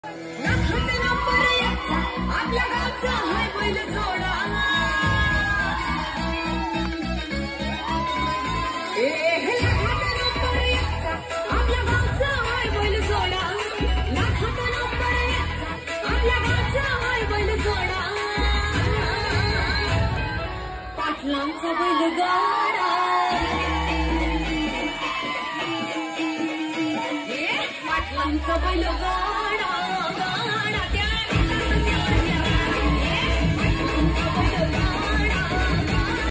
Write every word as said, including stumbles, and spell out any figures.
आपल्या गावचा हाय बैल जोडा ए लाखात नंबर एकचा आपल्या गावचा हाय बैल जोडा लाखात नंबर एकचा आपल्या गावचा हाय बैल जोडा पाटलांचा बैलगाडा पाटलांचा बैलगाडा